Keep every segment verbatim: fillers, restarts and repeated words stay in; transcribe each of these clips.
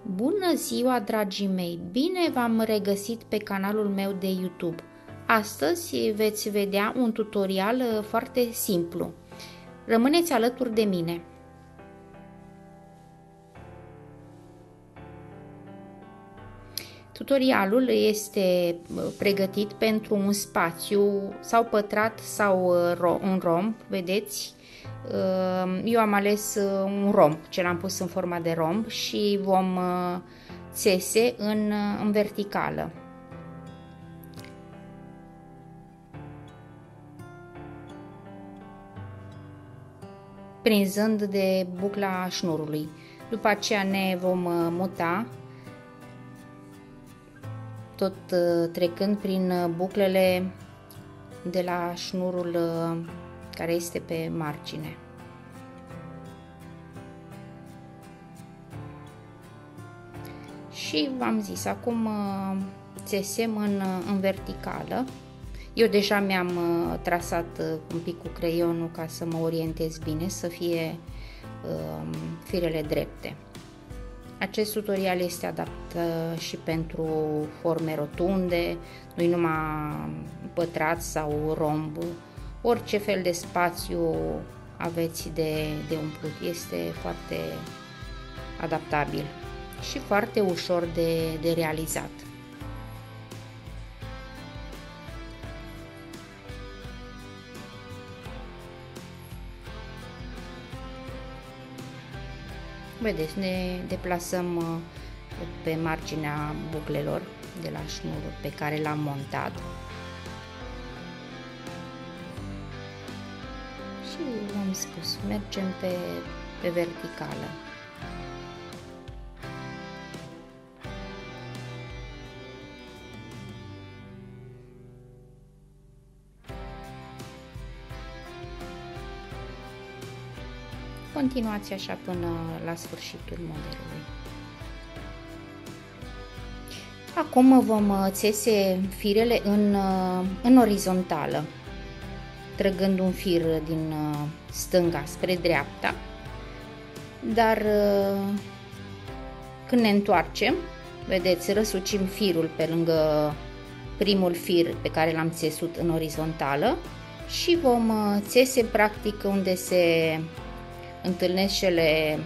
Bună ziua, dragii mei! Bine v-am regăsit pe canalul meu de YouTube. Astăzi veți vedea un tutorial foarte simplu. Rămâneți alături de mine! Tutorialul este pregătit pentru un spațiu sau pătrat sau un romb, vedeți? Eu am ales un romb, ce l-am pus în forma de romb și vom țese în, în verticală. Prinzând de bucla șnurului. După aceea ne vom muta, tot trecând prin buclele de la șnurul care este pe margine. Și v-am zis, acum țesem în, în verticală. Eu deja mi-am trasat un pic cu creionul ca să mă orientez bine, să fie um, firele drepte. Acest tutorial este adaptat și pentru forme rotunde, nu numai pătrat sau romb, orice fel de spațiu aveți de, de umplut. Este foarte adaptabil și foarte ușor de, de realizat. Vedeți, ne deplasăm pe marginea buclelor de la șnurul pe care l-am montat și v-am spus, mergem pe, pe verticală. Continuați așa până la sfârșitul modelului. Acum vom țese firele în, în orizontală, trăgând un fir din stânga spre dreapta, dar când ne întoarcem, vedeți, răsucim firul pe lângă primul fir pe care l-am țesut în orizontală și vom țese practic unde se întâlnesc cele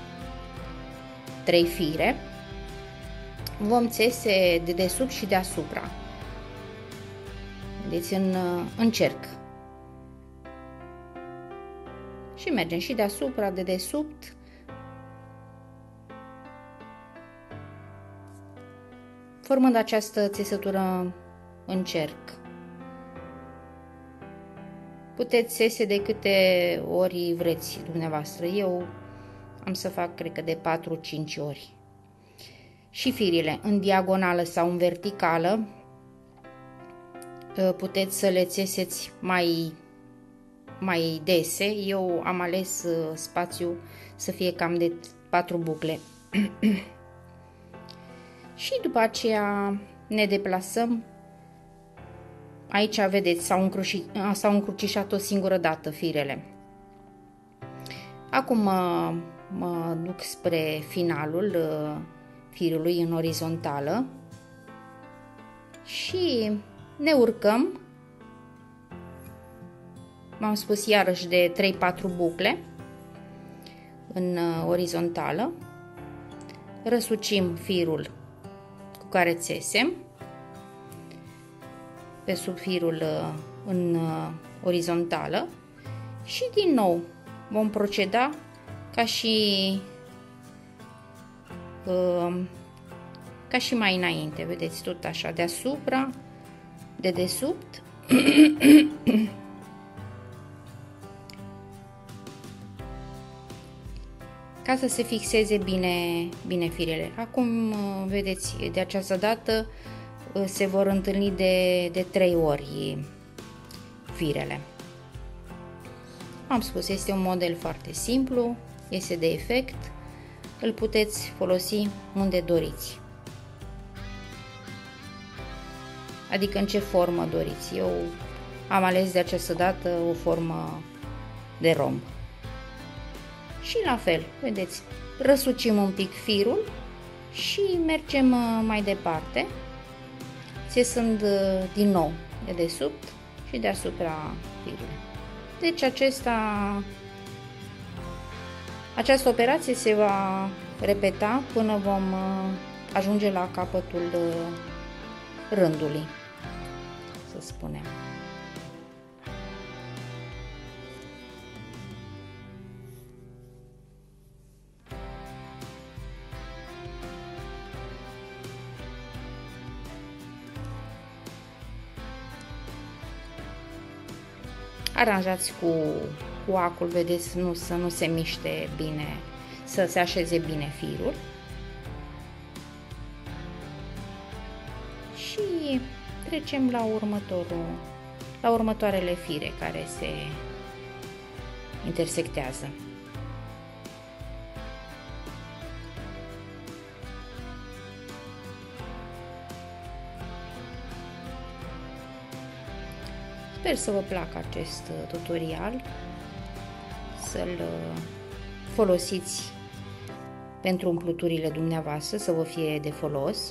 trei fire, vom țese de desubt și deasupra, vedeți, în, în cerc, și mergem și deasupra, de desubt, formând această țesătură în cerc. Puteți țese de câte ori vreți dumneavoastră. Eu am să fac, cred că, de patru cinci ori. Și firile în diagonală sau în verticală puteți să le țeseți mai, mai dese. Eu am ales spațiu să fie cam de patru bucle. Și după aceea ne deplasăm. Aici, vedeți, s-au încrucișat o singură dată firele. Acum mă, mă duc spre finalul firului în orizontală și ne urcăm. M-am spus iarăși de trei patru bucle în orizontală. Răsucim firul cu care țesem pe sub firul în orizontală și din nou vom proceda ca și ca și mai înainte, vedeți, tot așa, deasupra, de desubt. Ca să se fixeze bine, bine firele. Acum, vedeți, de această dată se vor întâlni de, de trei ori firele. Am spus, este un model foarte simplu, este de efect, îl puteți folosi unde doriți. Adică în ce formă doriți. Eu am ales de această dată o formă de romb. Și la fel, vedeți, răsucim un pic firul Și mergem mai departe, țesând din nou de desubt și deasupra firului. Deci acesta, această operație se va repeta până vom ajunge la capătul rândului, să spunem. Aranjați cu, cu acul, vedeți, nu, să nu se miște bine, să se așeze bine firul. Și trecem la următorul, la următoarele fire care se intersectează. Sper să vă placă acest tutorial, să-l folosiți pentru umpluturile dumneavoastră, să vă fie de folos.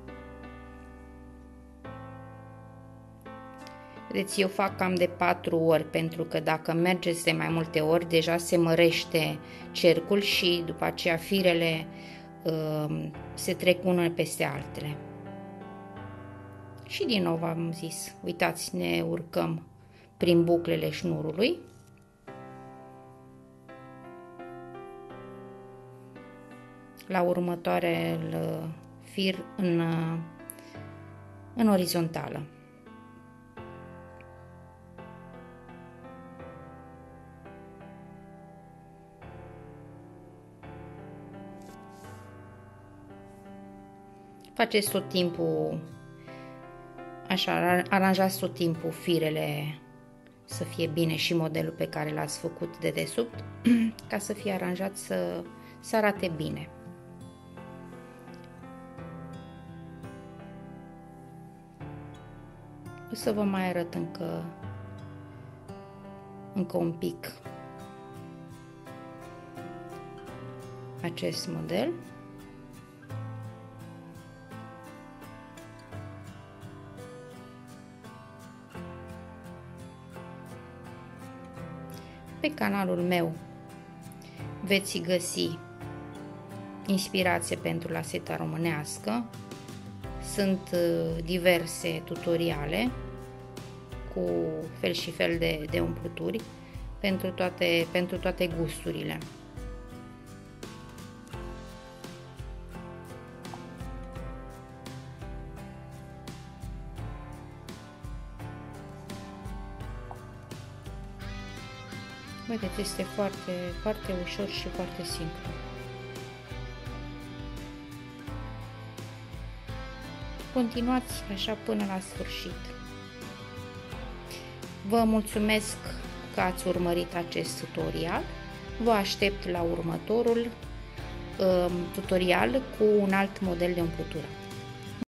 Vedeți, eu fac cam de patru ori, pentru că dacă mergeți de mai multe ori, deja se mărește cercul și după aceea firele uh, se trec unele peste altele. Și din nou v-am zis, uitați, ne urcăm prin buclele șnurului. La următoarele fir în, în orizontală. Faceți tot timpul așa, aranjați tot timpul firele să fie bine și modelul pe care l-ați făcut de desubt, ca să fie aranjat să, să arate bine. O să vă mai arăt încă, încă un pic acest model. Pe canalul meu veți găsi inspirație pentru laseta românească. Sunt diverse tutoriale cu fel și fel de, de umpluturi pentru toate, pentru toate gusturile. Vedeți, este foarte, foarte ușor și foarte simplu. Continuați așa până la sfârșit. Vă mulțumesc că ați urmărit acest tutorial. Vă aștept la următorul uh, tutorial cu un alt model de umplutură.